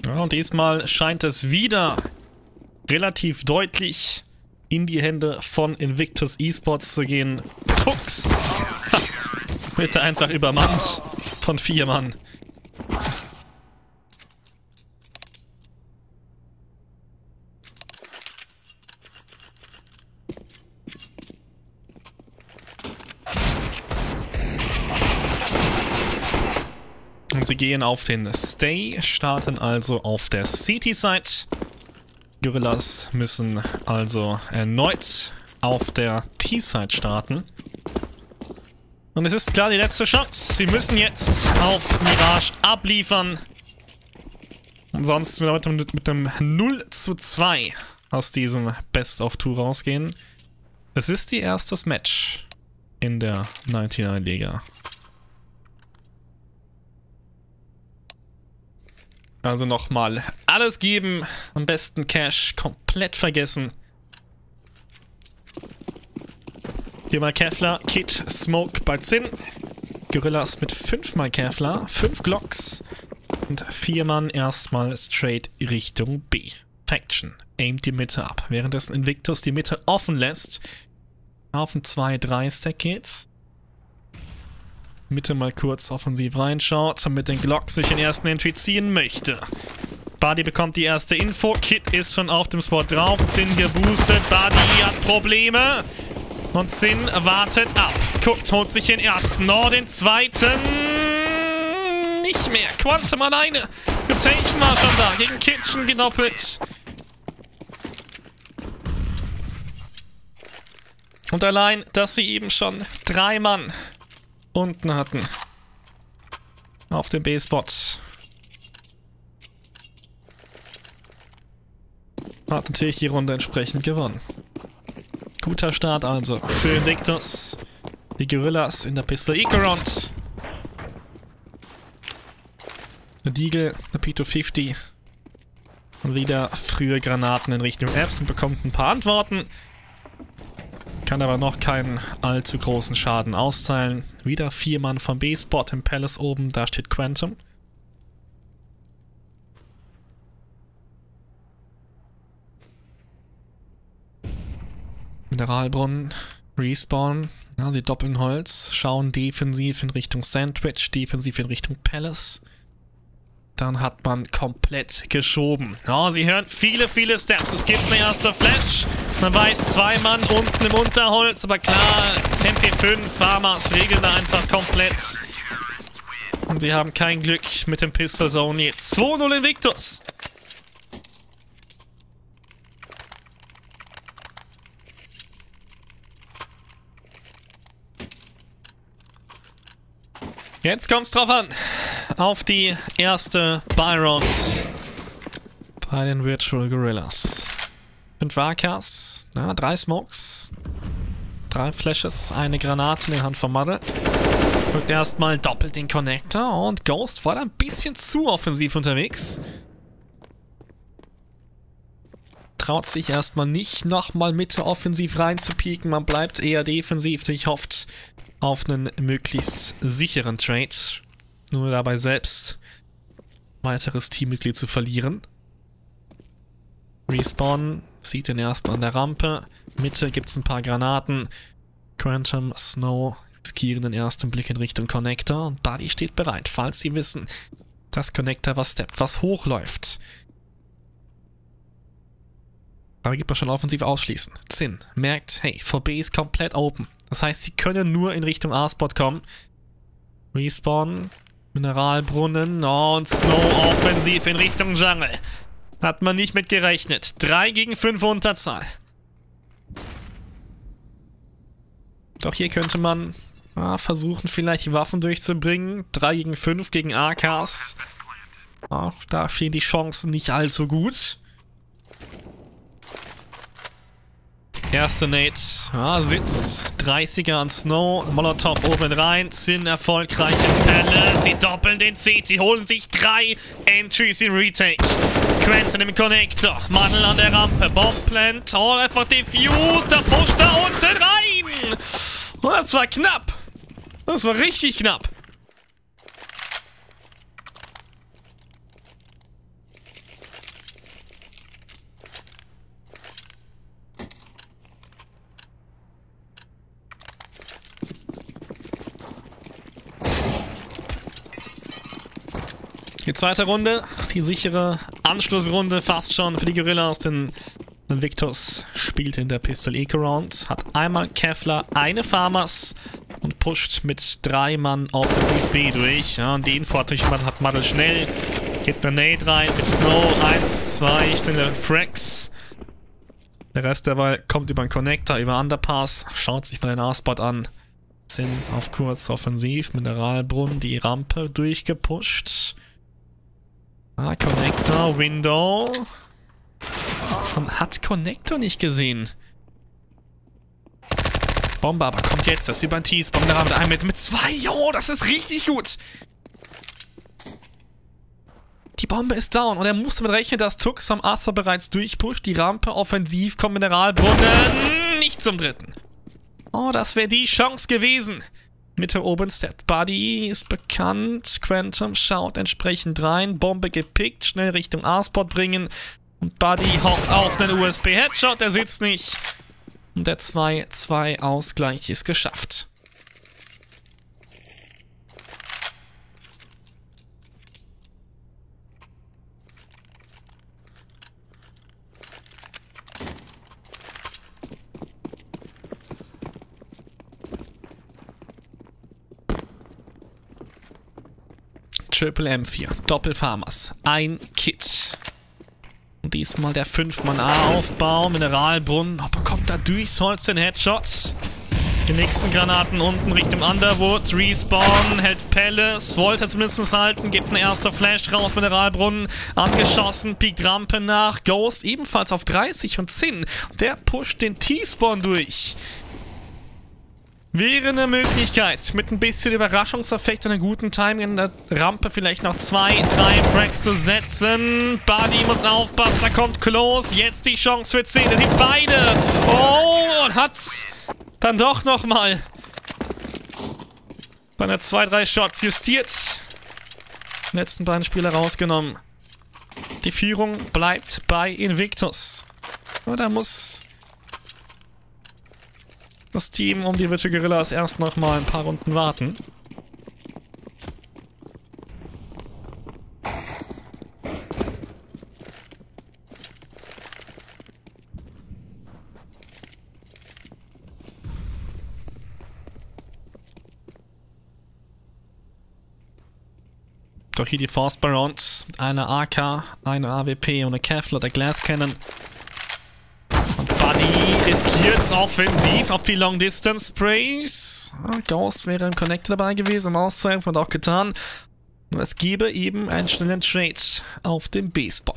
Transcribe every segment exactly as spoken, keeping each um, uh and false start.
Ja, und diesmal scheint es wieder relativ deutlich in die Hände von Invictus Esports zu gehen. Tux! Ha, wird er einfach übermannt von vier Mann. Und sie gehen auf den Stay, starten also auf der City-Side. Gorillas müssen also erneut auf der T-Side starten. Und es ist klar die letzte Chance. Sie müssen jetzt auf Mirage abliefern. Und sonst wird man mit einem null zu zwei aus diesem Best-of-Two rausgehen. Es ist die erste Match in der neunundneunzig-Liga. Also nochmal alles geben, am besten Cash komplett vergessen. Hier mal Kevlar, Kit, Smoke bei Zinn. Gorillas mit fünfmal Kevlar, fünf Glocks und vier Mann erstmal straight Richtung B. Faction aimt die Mitte ab, währenddessen Invictus die Mitte offen lässt. Auf ein zwei drei Stack geht. Mitte mal kurz offensiv reinschaut, damit den Glock sich den ersten infizieren möchte. Buddy bekommt die erste Info, Kit ist schon auf dem Spot drauf, Zinn geboostet, Buddy hat Probleme und Zinn wartet ab. Guckt, holt sich den ersten, oh, den zweiten nicht mehr. Quantum alleine, Mutation war schon da, gegen Kitchen gedoppelt. Und allein, dass sie eben schon drei Mann unten hatten. Auf dem B-Spot. Hat natürlich die Runde entsprechend gewonnen. Guter Start also für Invictus. Die Gorillas in der Pistol Eco-Round. Der Deagle, der P zweihundertfünfzig. Und wieder frühe Granaten in Richtung Fs und bekommt ein paar Antworten. Kann aber noch keinen allzu großen Schaden austeilen. Wieder vier Mann vom B-Spot im Palace oben, da steht Quantum. Mineralbrunnen, Respawn. Ja, sie doppeln Holz, schauen defensiv in Richtung Sandwich, defensiv in Richtung Palace. Dann hat man komplett geschoben. Oh, sie hören viele, viele Steps. Es gibt eine erste Flash. Man weiß, zwei Mann unten im Unterholz. Aber klar, M P fünf, Farmers regeln da einfach komplett. Und sie haben kein Glück mit dem Pistol Zone jetzt. zwei null Invictus. Jetzt kommt's drauf an. Auf die erste Buy-Round bei den Virtual Gorillas. Fünf A Ks, na, drei Smokes, drei Flashes, eine Granate in der Hand von Muddle. Drückt erstmal doppelt den Connector und Ghost war da ein bisschen zu offensiv unterwegs. Traut sich erstmal nicht nochmal Mitte offensiv reinzupieken, man bleibt eher defensiv, ich hofft auf einen möglichst sicheren Trade. Nur dabei selbst weiteres Teammitglied zu verlieren. Respawn sieht den ersten an der Rampe. Mitte gibt es ein paar Granaten. Quantum, Snow riskieren den ersten Blick in Richtung Connector. Und Buddy steht bereit, falls sie wissen, dass Connector was steppt, was hochläuft. Aber gibt man schon offensiv ausschließen. Zinn merkt, hey, vor B ist komplett open. Das heißt, sie können nur in Richtung A-Spot kommen. Respawn, Mineralbrunnen und Snow offensiv in Richtung Jungle. Hat man nicht mit gerechnet. drei gegen fünf Unterzahl. Doch hier könnte man ah, versuchen, vielleicht Waffen durchzubringen. drei gegen fünf gegen A Ks. Ah, da stehen die Chancen nicht allzu gut. Erste Nate, ah, sitzt, dreißiger an Snow, Molotov oben rein, Zinn erfolgreich in Palace, sie doppeln den C T, holen sich drei Entries in Retake. Quantum im Connector, Muddle an der Rampe, Bombplant, oh, einfach defused, der pusht da unten rein. Oh, das war knapp, das war richtig knapp. Die zweite Runde, die sichere Anschlussrunde fast schon für die Gorillas, denn Invictus spielt in der Pistol Eco Round, hat einmal Kevlar, eine Farmers und pusht mit drei Mann offensiv B durch. Ja, und den Vorteil hat Muddle schnell, gibt eine Nade rein mit Snow, eins, zwei, schnelle Frags. Der Rest derweil kommt über den Connector, über Underpass, schaut sich mal den A-Spot an. Sind auf kurz offensiv, Mineralbrunnen, die Rampe durchgepusht. Ah, Connector, Window. Man hat Connector nicht gesehen. Bombe aber kommt jetzt, das ist über den Tees. Bombe da mit einem mit, mit zwei. Jo, das ist richtig gut. Die Bombe ist down und er musste damit rechnen, dass Tux vom Arthur bereits durchpusht. Die Rampe offensiv, kommt Mineralbrunnen. Nicht zum dritten. Oh, das wäre die Chance gewesen. Mitte oben, Step Buddy ist bekannt. Quantum schaut entsprechend rein. Bombe gepickt, schnell Richtung A-Spot bringen. Und Buddy hofft auf den U S B-Headshot, der sitzt nicht. Und der zwei zwei Ausgleich ist geschafft. Triple M vier, Doppelfarmers, ein Kit. Und diesmal der fünf Mann A-Aufbau, Mineralbrunnen, oh, bekommt da durch Solz den Headshot. Die nächsten Granaten unten Richtung Underwood, Respawn, hält Palace, wollte zumindest halten, gibt ein erster Flash raus, Mineralbrunnen, angeschossen, piekt Rampe nach, Ghost ebenfalls auf dreißig und Zinn, der pusht den T-Spawn durch. Wäre eine Möglichkeit, mit ein bisschen Überraschungseffekt und einem guten Timing in der Rampe vielleicht noch zwei, drei Frags zu setzen. Buddy muss aufpassen, da kommt Close. Jetzt die Chance für zehn, die beide. Oh, und hat's dann doch nochmal seine zwei, drei Shots justiert. Die letzten beiden Spieler rausgenommen. Die Führung bleibt bei Invictus. Und da muss das Team um die Virtual Gorillas erst noch mal ein paar Runden warten. Doch hier die Force Barons, eine A K, eine A W P und eine Kevlar, der Glass Cannon. Und Buddy riskiert es offensiv auf die Long Distance Sprays. Ah, Ghost wäre im Connector dabei gewesen, um auszuhelfen, und auch getan. Nur es gäbe eben einen schnellen Trade auf dem B-Spot.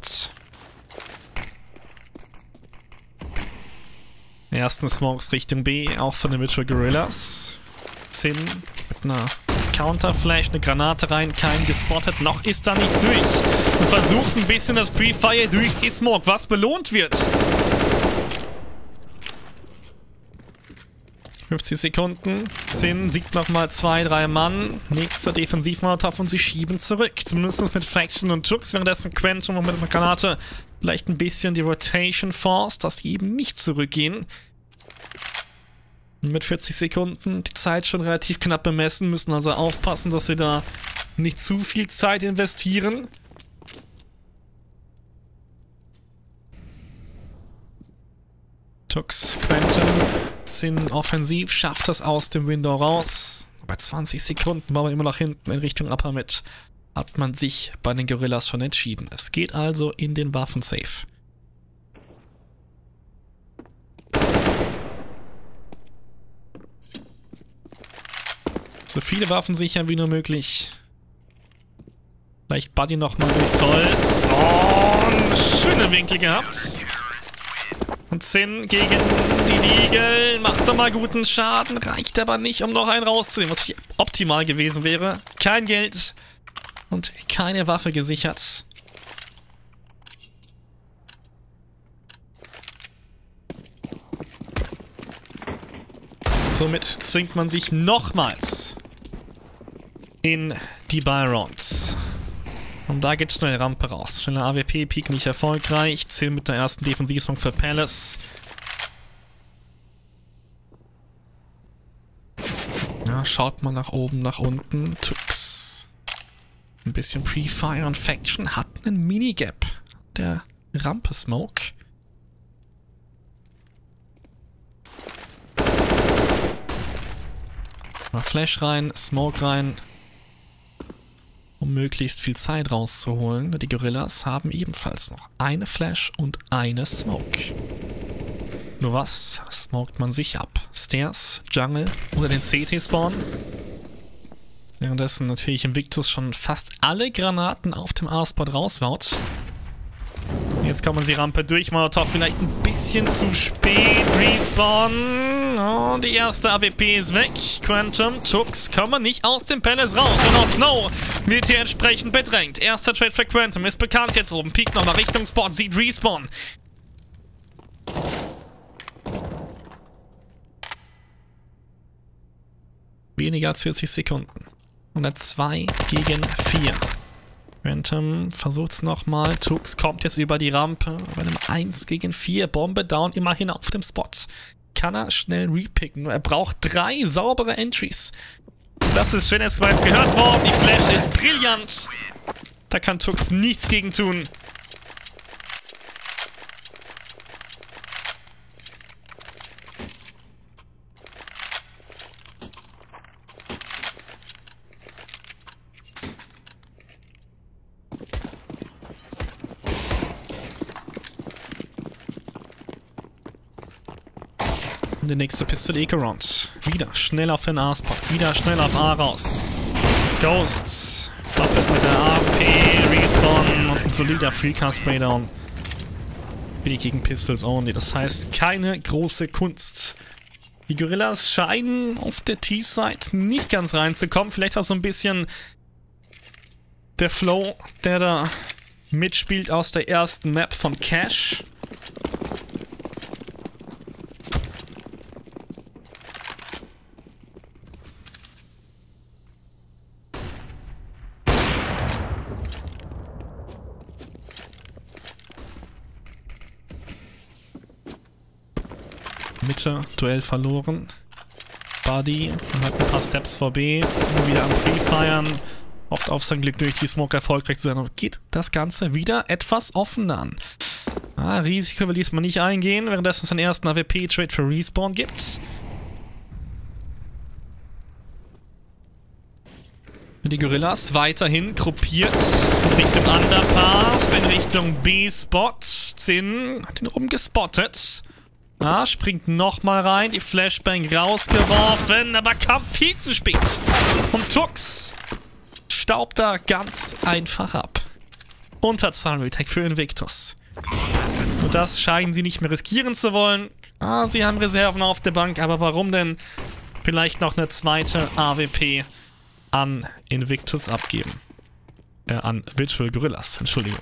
Ersten Smokes Richtung B, auch von den Virtual Gorillas. Zinn mit einer Counterflash, eine Granate rein, kein gespottet, noch ist da nichts durch. Und versucht ein bisschen das Pre-Fire durch die Smoke, was belohnt wird. fünfzig Sekunden. Zinn sieht nochmal zwei, drei Mann. Nächster Defensivmolotov und sie schieben zurück. Zumindest mit Faction und Tux. Währenddessen Quantum noch mit einer Granate vielleicht ein bisschen die Rotation Force, dass die eben nicht zurückgehen. Und mit vierzig Sekunden die Zeit schon relativ knapp bemessen. Müssen also aufpassen, dass sie da nicht zu viel Zeit investieren. Tux, Quantum, Zinn offensiv, schafft das aus dem Window raus. Bei zwanzig Sekunden waren wir immer noch hinten in Richtung Upper Mid. Hat man sich bei den Gorillas schon entschieden. Es geht also in den Waffensafe. So viele Waffen sichern wie nur möglich. Vielleicht Buddy nochmal durchs Holz. Oh, schöne Winkel gehabt. Und Zinn gegen die Deagle, macht nochmal guten Schaden, reicht aber nicht, um noch einen rauszunehmen, was optimal gewesen wäre. Kein Geld und keine Waffe gesichert. Somit zwingt man sich nochmals in die Buy-Rounds. Und da geht's schnell Rampe raus. Schneller A W P-Peak nicht erfolgreich. Zinn mit der ersten Defensivsmong für Palace. Ja, schaut mal nach oben, nach unten. Tux. Ein bisschen Pre-Fire und Faction hat einen Minigap. Der Rampe Smoke. Mal Flash rein, Smoke rein. Um möglichst viel Zeit rauszuholen. Die Gorillas haben ebenfalls noch eine Flash und eine Smoke. Nur was smoked man sich ab? Stairs, Jungle oder den C T-Spawn? Währenddessen natürlich Invictus schon fast alle Granaten auf dem A-Spot raushaut. Jetzt kommen sie Rampe durch. Molotov vielleicht ein bisschen zu spät. Respawn. Oh, die erste A W P ist weg. Quantum, Tux kommen nicht aus dem Palace raus. Und auch Snow wird hier entsprechend bedrängt. Erster Trade für Quantum ist bekannt jetzt oben. Peakt nochmal Richtung Spot, sieht Respawn. Weniger als vierzig Sekunden. hundertzwei gegen vier. Quantum versucht es nochmal. Tux kommt jetzt über die Rampe. Bei einem eins gegen vier. Bombe down, immerhin auf dem Spot. Kann er schnell repicken. Nur er braucht drei saubere Entries. Das ist schön, es war jetzt gehört worden. Die Flash ist brillant. Da kann Tux nichts gegen tun. Die nächste Pistol Eco-Round. Wieder schnell auf den A-Spot. Wieder schnell auf A raus. Ghost. Doppelt mit der A P. Respawn. Und ein solider Freecast-Spraydown. Für die gegen Pistols only. Das heißt, keine große Kunst. Die Gorillas scheinen auf der T-Side nicht ganz reinzukommen. Vielleicht auch so ein bisschen der Flow, der da mitspielt aus der ersten Map von Cash. Mitte, Duell verloren. Buddy hat ein paar Steps vor B, sind wieder am Pre-Firen. Oft auf sein Glück durch die Smoke erfolgreich zu sein. Und geht das Ganze wieder etwas offener an. Ah, Risiko will diesmal nicht eingehen, währenddessen es einen ersten A W P-Trade für Respawn gibt. Die Gorillas weiterhin gruppiert in Richtung Underpass, in Richtung B-Spot. Zinn hat ihn rumgespottet. Ah, springt nochmal rein, die Flashbang rausgeworfen, aber kam viel zu spät. Und Tux staubt da ganz einfach ab. Unterzahl-Retake für Invictus. Und das scheinen sie nicht mehr riskieren zu wollen. Ah, sie haben Reserven auf der Bank, aber warum denn vielleicht noch eine zweite A W P an Invictus abgeben? Äh, an Virtual Gorillas, Entschuldigung.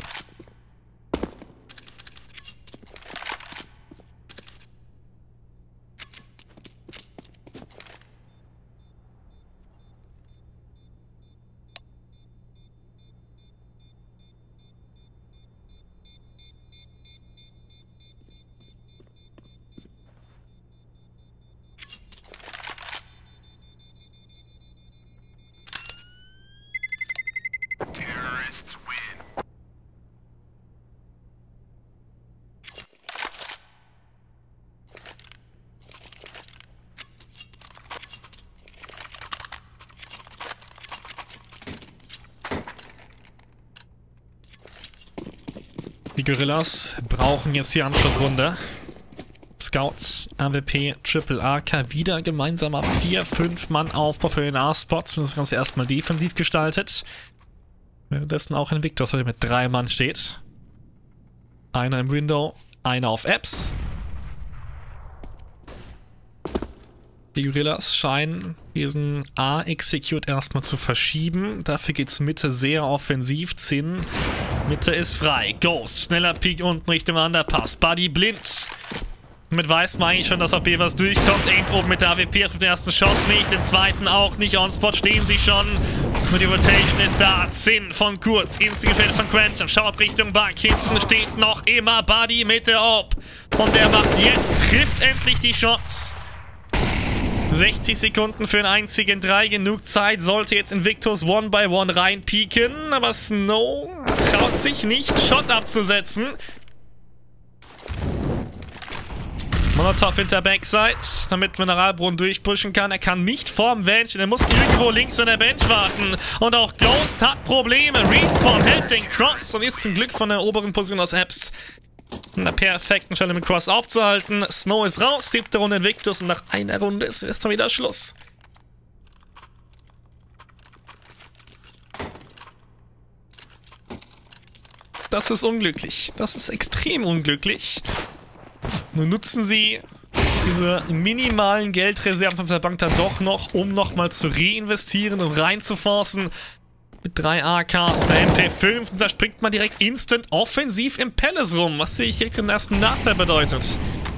Die Gorillas brauchen jetzt die Anschlussrunde. Scout, A W P, Triple A K, wieder gemeinsamer vier fünf Mann Aufbau für den A-Spot. Das Ganze erstmal defensiv gestaltet. Währenddessen auch Invictus, der mit drei Mann steht. Einer im Window, einer auf Apps. Die Gorillas scheinen diesen A-Execute erstmal zu verschieben. Dafür geht's Mitte sehr offensiv. Zinn. Mitte ist frei. Ghost. Schneller Peak unten Richtung Underpass. Buddy blind. Damit weiß man eigentlich schon, dass auf B was durchkommt. Aimt oben mit der A W P auf den ersten Shot nicht. Den zweiten auch nicht. On-Spot stehen sie schon. Nur die Rotation ist da. Zinn von Kurz. Instant gefällt von Quantum. Schaut Richtung Bank. Hinten steht noch immer Buddy mit der Op. Und der macht jetzt, trifft endlich die Shots. sechzig Sekunden für einen einzigen drei. Genug Zeit, sollte jetzt Invictus One by One reinpieken. Aber Snow traut sich nicht, Shot abzusetzen. Molotov hinter Backside, damit Mineralbrunnen durchpushen kann. Er kann nicht vorm Bench, er muss irgendwo links an der Bench warten. Und auch Ghost hat Probleme. Respawn hält den Cross und ist zum Glück von der oberen Position aus Apps in einer perfekten Stelle mit Cross aufzuhalten. Snow ist raus, siebte Runde Invictus und nach einer Runde ist erst mal wieder Schluss. Das ist unglücklich. Das ist extrem unglücklich. Nun nutzen sie diese minimalen Geldreserven von der Bank dann doch noch, um nochmal zu reinvestieren und reinzuforcen. Mit drei A Ks, der M P fünf, und da springt man direkt instant offensiv im Palace rum, was sehe ich direkt im ersten Nachteil bedeutet.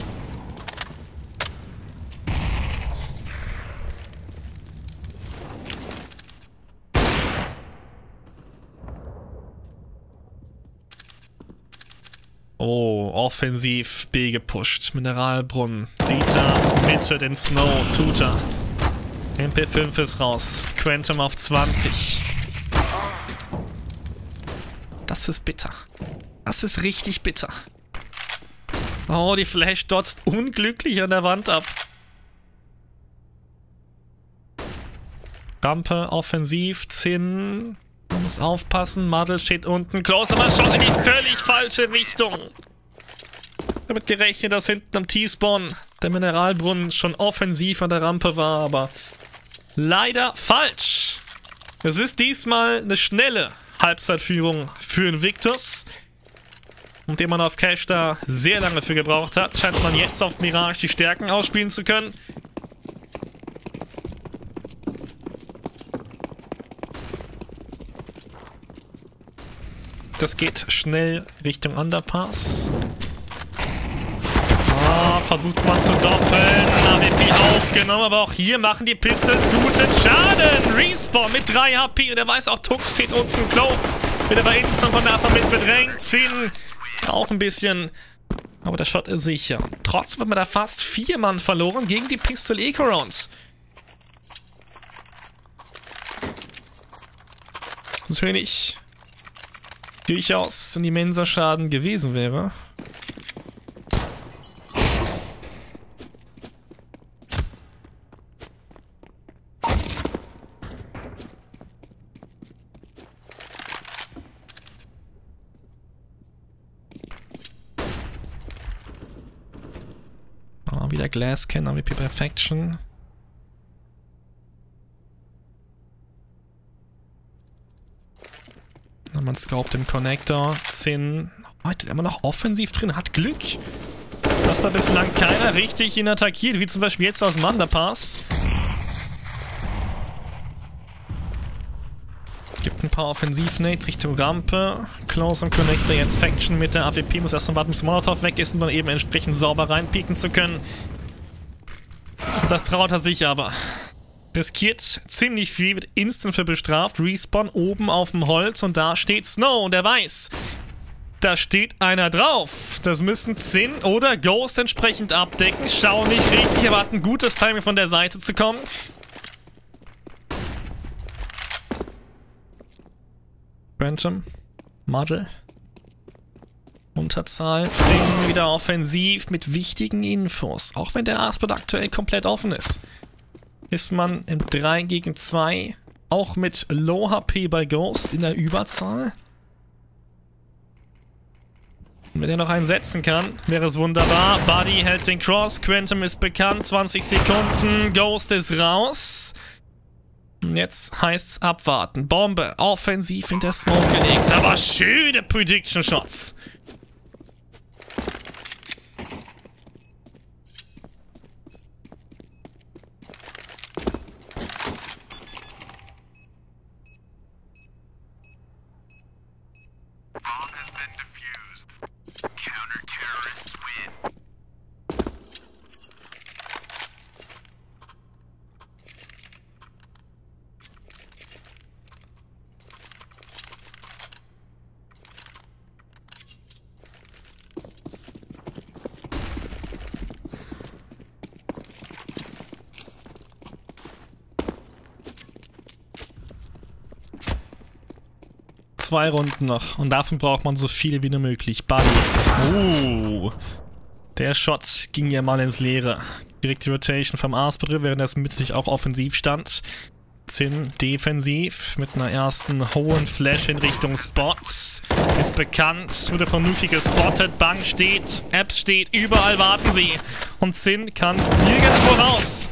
Oh, offensiv B gepusht. Mineralbrunnen. Dieter, Mitte, den Snow, Tutor. M P fünf ist raus. Quantum auf zwanzig. Das ist bitter. Das ist richtig bitter. Oh, die Flash dotzt unglücklich an der Wand ab. Rampe, offensiv, Zinn. Man muss aufpassen, Muddle steht unten. Close, aber schon in die völlig falsche Richtung. Damit gerechnet, dass hinten am T-Spawn der Mineralbrunnen schon offensiv an der Rampe war, aber leider falsch. Es ist diesmal eine schnelle Halbzeitführung für Invictus. Und den man auf Cash da sehr lange für gebraucht hat, scheint man jetzt auf Mirage die Stärken ausspielen zu können. Das geht schnell Richtung Underpass. Ah, versucht man zu doppeln. A W P aufgenommen, aber auch hier machen die Pistols guten Schaden. Respawn mit drei H P und er weiß auch, Tux steht unten close. Wird aber instant von der Upper mit bedrängt. Zinn auch ein bisschen. Aber der Shot ist sicher. Trotzdem hat man da fast vier Mann verloren gegen die Pistol Eco-Rounds. Natürlich durchaus ein immenser Schaden gewesen wäre. Ah, wieder Glasscan, A W P Perfection. Man scoupt im Connector. Zinn. Heute immer noch offensiv drin. Hat Glück, dass da bislang keiner richtig ihn attackiert. Wie zum Beispiel jetzt aus dem Underpass. Gibt ein paar Offensiv-Nades Richtung Rampe. Close am Connector. Jetzt Faction mit der A W P. Muss erst mal warten, bis Molotov weg ist, um dann eben entsprechend sauber reinpieken zu können. Das traut er sich aber. Riskiert ziemlich viel, wird instant für bestraft. Respawn oben auf dem Holz und da steht Snow und er weiß, da steht einer drauf. Das müssen Zinn oder Ghost entsprechend abdecken. Schauen nicht richtig, aber hat ein gutes Timing von der Seite zu kommen. Quantum, Muddle, Unterzahl, Zinn wieder offensiv mit wichtigen Infos. Auch wenn der A-Spot aktuell komplett offen ist. Ist man im drei gegen zwei, auch mit Low H P bei Ghost in der Überzahl. Und wenn er noch einen setzen kann, wäre es wunderbar. Buddy hält den Cross, Quantum ist bekannt, zwanzig Sekunden, Ghost ist raus. Und jetzt heißt es abwarten. Bombe, offensiv in der Smoke gelegt, aber schöne Prediction Shots. Zwei Runden noch. Und davon braucht man so viele wie nur möglich. Buddy. Oh. Der Shot ging ja mal ins Leere. Direkte Rotation vom Arsbedrill, während er mit sich auch offensiv stand. Zinn defensiv mit einer ersten hohen Flash in Richtung Spots. Ist bekannt, wurde von Nuki gespottet. Bang steht, Apps steht, überall warten sie. Und Zinn kann nirgendwo raus.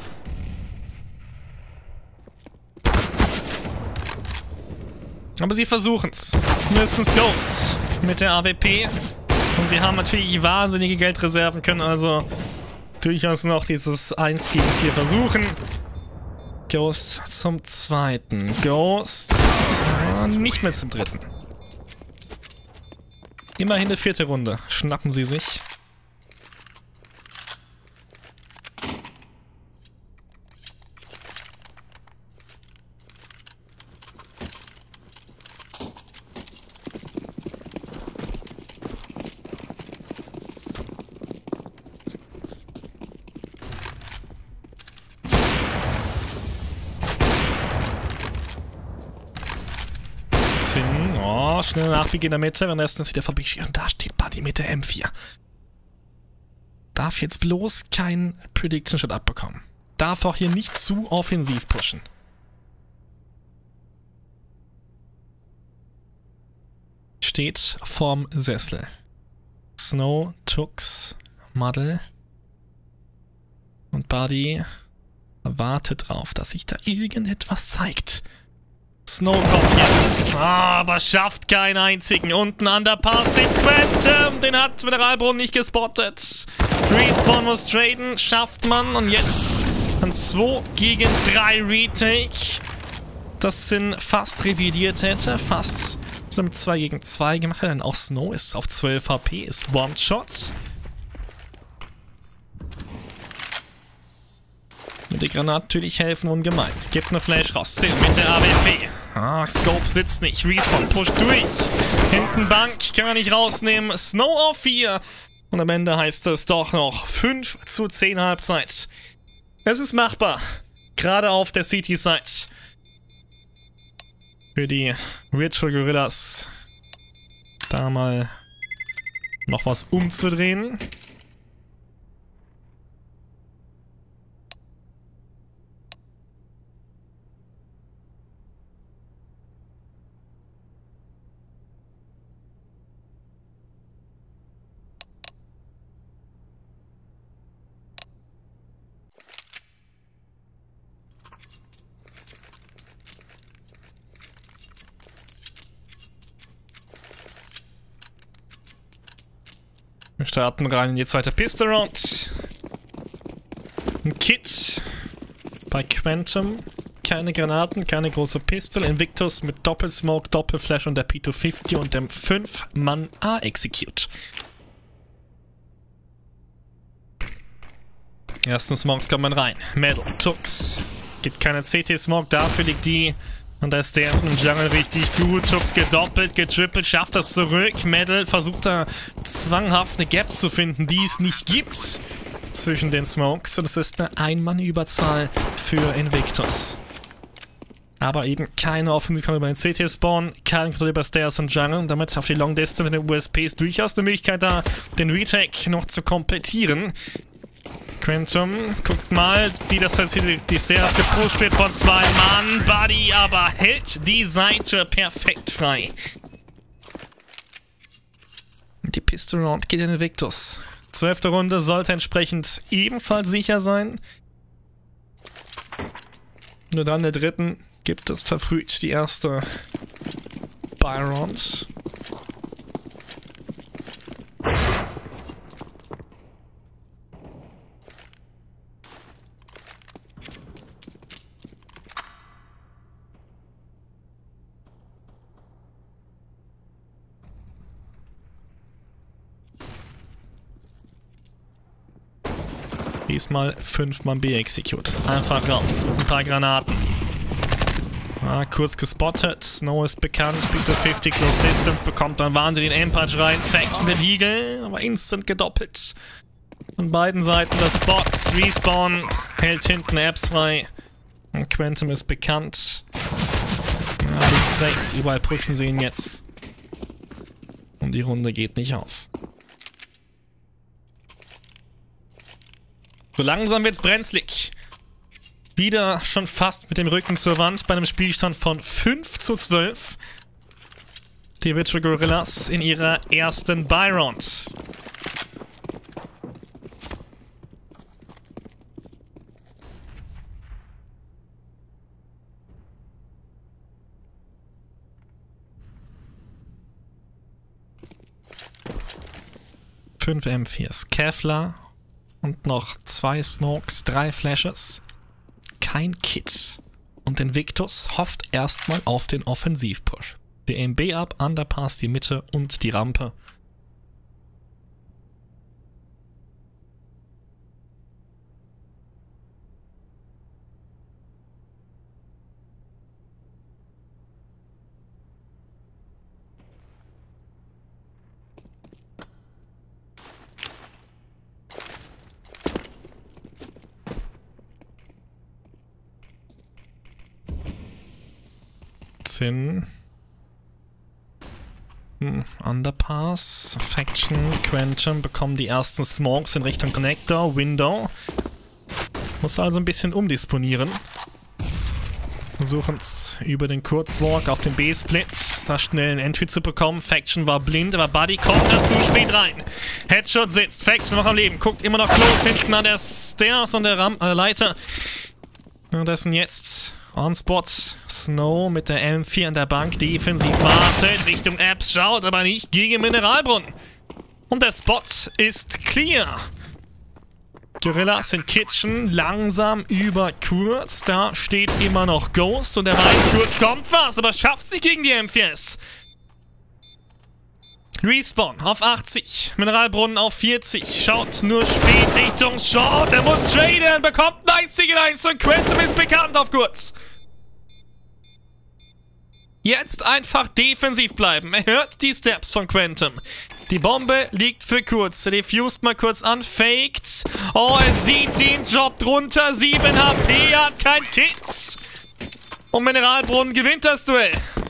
Aber sie versuchen's. Mindestens Ghost mit der A W P. Und sie haben natürlich wahnsinnige Geldreserven, können also durchaus noch dieses eins gegen vier versuchen. Ghost zum zweiten. Ghost äh, nicht mehr zum dritten. Immerhin eine vierte Runde. Schnappen sie sich. Oh, schnell Nachbieg in der Mitte, wenn erst wieder vorbeischießen. Und da steht Buddy mit der M vier. Darf jetzt bloß kein Prediction Shot abbekommen. Darf auch hier nicht zu offensiv pushen. Steht vorm Sessel. Snow, Tux, Muddle. Und Buddy wartet drauf, dass sich da irgendetwas zeigt. Snow kommt jetzt, ah, aber schafft keinen einzigen. Unten an der Pass steht Quantum, den hat Mineralbrunnen nicht gespottet. Respawn muss traden, schafft man und jetzt ein zwei gegen drei Retake. Das sind fast revidiert hätte, fast so mit zwei gegen zwei gemacht, denn auch Snow ist auf zwölf H P, ist One-Shot. Die Granaten natürlich helfen ungemein. Gibt eine Flash raus. Zinn mit der A W P. Ah, Scope sitzt nicht. Respawn pusht durch. Hinten Bank. Kann er nicht rausnehmen. Snow auf vier. Und am Ende heißt es doch noch fünf zu zehn Halbzeit. Es ist machbar. Gerade auf der City-Side. Für die Ritual Gorillas. Da mal noch was umzudrehen. Wir starten rein in die zweite Pistol Round. Ein Kit bei Quantum. Keine Granaten, keine große Pistol. Invictus mit Doppelsmoke, Doppelflash und der P zweihundertfünfzig und dem fünf Mann A-Execute. Ersten Smokes kommen rein. Metal, Tux. Gibt keine C T-Smoke, dafür liegt die. Und da ist der jetzt im Jungle richtig gut. Tux gedoppelt, getrippelt, schafft das zurück. Metal versucht da zwanghaft eine Gap zu finden, die es nicht gibt zwischen den Smokes. Und es ist eine Ein-Mann-Überzahl für Invictus. Aber eben keine Offensive über den C T-Spawn, kein Kontrolle über Stairs und Jungle. Und damit auf die Long Distance mit den U S Ps durchaus eine Möglichkeit da, den Retake noch zu komplettieren. Quantum, guckt mal, wie das jetzt hier die Stairs gepusht wird von zwei Mann. Buddy aber hält die Seite perfekt frei. Die Pistol Round geht in Invictus. Zwölfte Runde sollte entsprechend ebenfalls sicher sein. Nur dann der dritten gibt es verfrüht die erste Buy Round. Diesmal fünf Mann B-Execute. Einfach raus. Ein paar Granaten. Ah, kurz gespottet. Snow ist bekannt. P zweihundertfünfzig Close Distance bekommt dann wahnsinnig den Aim-Punch rein. Faction der Eagle, aber instant gedoppelt. Von beiden Seiten das Spots. Respawn hält hinten Apps frei. Und Quantum ist bekannt. Ja, links, rechts, überall pushen sie ihn jetzt. Und die Runde geht nicht auf. So langsam wird's brenzlig. Wieder schon fast mit dem Rücken zur Wand bei einem Spielstand von fünf zu zwölf. Die Virtual Gorillas in ihrer ersten Buy-Round. fünf M viers Kevlar und noch zwei Smokes, drei Flashes. Kein Kit. Und Invictus hofft erstmal auf den Offensivpush. Der M B ab, Underpass, die Mitte und die Rampe. Zinn. Hm, Underpass. Faction, Quantum bekommen die ersten Smokes in Richtung Connector, Window. Muss also ein bisschen umdisponieren. Versuchen es über den Kurzwalk auf den B-Split, da schnell einen Entry zu bekommen. Faction war blind, aber Buddy kommt dazu spät rein. Headshot sitzt, Faction noch am Leben, guckt immer noch close hinten an der Stairs, an der Ram äh, Leiter. Währenddessen jetzt On-Spot, Snow mit der M vier an der Bank, defensiv wartet, Richtung Apps schaut, aber nicht gegen Mineralbrunnen. Und der Spot ist clear. Gorillas in Kitchen, langsam über kurz, da steht immer noch Ghost und er weiß, kurz kommt was, aber schafft sich gegen die M vier S. Respawn auf achtzig, Mineralbrunnen auf vierzig, schaut nur spät Richtung Short, er muss traden, bekommt ein Single eins und Quantum ist bekannt auf kurz. Jetzt einfach defensiv bleiben, er hört die Steps von Quantum. Die Bombe liegt für kurz, er diffused mal kurz an, faked. Oh, er sieht den Job drunter, sieben H P, hat kein Kids. Und Mineralbrunnen gewinnt das Duell.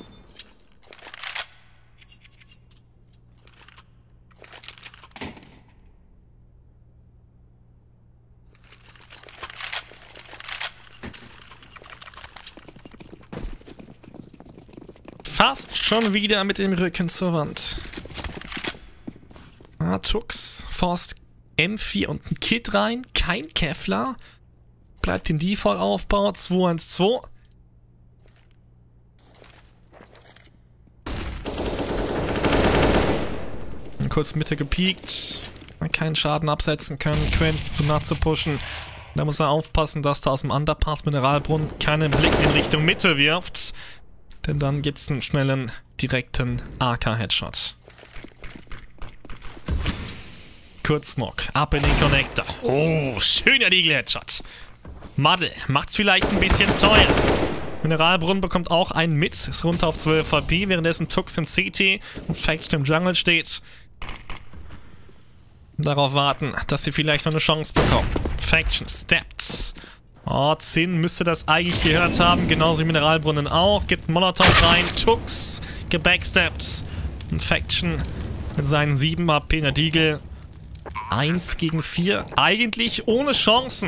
Fast schon wieder mit dem Rücken zur Wand. Ah, Tux, Forst M vier und ein Kit rein. Kein Kevlar. Bleibt im Default-Aufbau. zwei eins zwei. Kurz Mitte gepiekt. Keinen Schaden absetzen können. Quantum nachzupushen. Da muss er aufpassen, dass da aus dem Underpass Mineralbrunnen keinen Blick in Richtung Mitte wirft. Denn dann gibt es einen schnellen, direkten A K-Headshot. Kurzsmog, ab in den Connector. Oh, schöner Deagle-Headshot. Muddle macht's vielleicht ein bisschen teuer. Mineralbrunnen bekommt auch einen mit, ist runter auf zwölf H P, währenddessen Tux im C T und Faction im Jungle steht. Darauf warten, dass sie vielleicht noch eine Chance bekommen. Faction steppt. Oh, Zinn müsste das eigentlich gehört haben, genauso wie Mineralbrunnen auch. Gibt Molotov rein, Tux gebacksteppt. Und Faction mit seinen sieben H P in der Deagle. eins gegen vier, eigentlich ohne Chancen.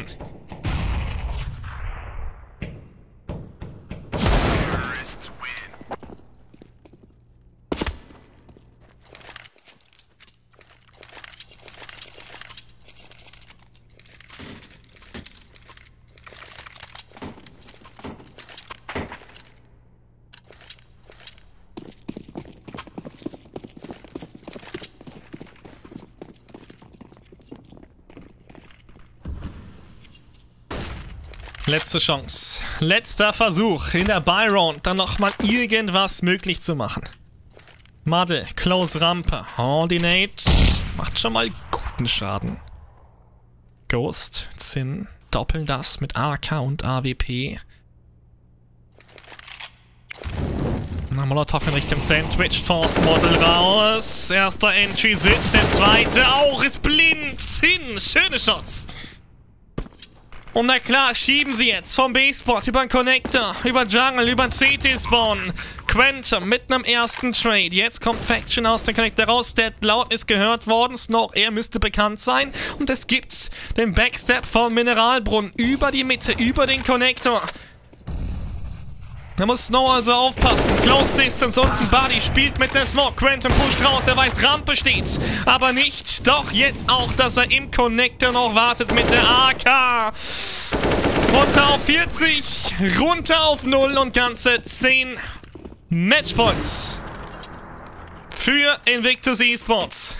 Letzte Chance. Letzter Versuch in der Buy-Round, dann nochmal irgendwas möglich zu machen. Muddle, Close Rampe, Ordinate, macht schon mal guten Schaden. Ghost, Zinn, doppeln das mit A K und A W P. Na, Molotov in Richtung Sandwich, Forced Model raus. Erster Entry sitzt, der zweite auch, ist blind. Zinn, schöne Shots. Und na klar, schieben sie jetzt vom B-Spot über den Connector, über den Jungle, über den C T-Spawn. Quantum mit einem ersten Trade. Jetzt kommt Faction aus dem Connector raus. Dead Loud ist gehört worden. Snow, er müsste bekannt sein. Und es gibt den Backstep vom Mineralbrunnen über die Mitte, über den Connector. Da muss Snow also aufpassen. Close Distance unten. Buddy spielt mit der Smoke. Quantum pusht raus. Er weiß, Rampe steht. Aber nicht. Doch jetzt auch, dass er im Connector noch wartet mit der A K. Runter auf vierzig. Runter auf null und ganze zehn Matchpoints für Invictus Esports.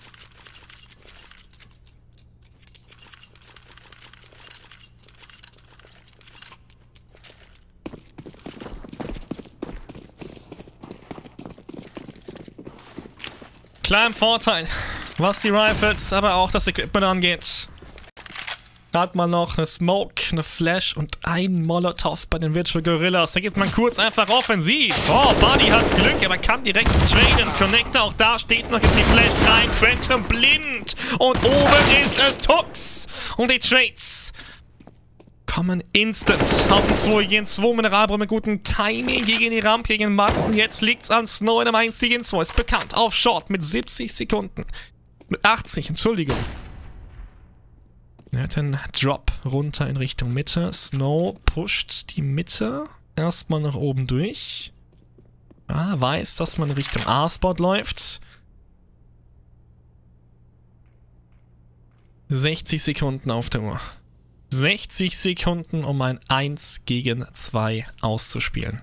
Kleinen Vorteil, was die Rifles, aber auch das Equipment angeht. Hat man noch eine Smoke, eine Flash und ein Molotov bei den Virtual Gorillas. Da geht man kurz einfach offensiv. Oh, Buddy hat Glück, aber kann direkt traden. Connector, auch da steht noch jetzt die Flash rein. Quantum blind. Und oben ist es Tux. Und die Trades kommen instant. Auf den zwei gegen zwei. Mineralbrunnen mit gutem Timing gegen die Rampe, gegen Matt. Und jetzt liegt's an Snow in einem eins gegen zwei. Ist bekannt. Auf Short mit siebzig Sekunden. Mit achtzig, Entschuldigung. Er hat einen Drop runter in Richtung Mitte. Snow pusht die Mitte erstmal nach oben durch. Ja, weiß, dass man in Richtung A-Spot läuft. sechzig Sekunden auf der Uhr. sechzig Sekunden, um ein eins gegen zwei auszuspielen.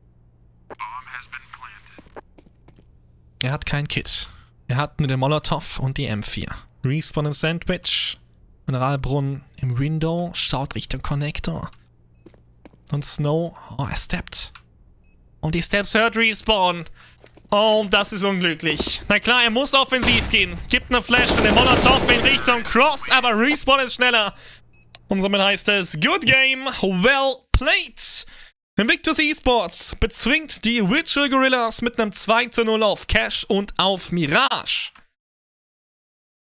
Er hat kein Kit. Er hat nur den Molotov und die M vier. Respawn im Sandwich. Mineralbrunnen im Window, schaut Richtung Connector. Und Snow, oh, er steppt. Und die Steps hört Respawn. Oh, das ist unglücklich. Na klar, er muss offensiv gehen. Gibt eine Flash und den Molotov in Richtung Cross, aber Respawn ist schneller. Und somit heißt es, good game, well played. Invictus Esports bezwingt die Virtual Gorillas mit einem zwei zu null auf Cash und auf Mirage.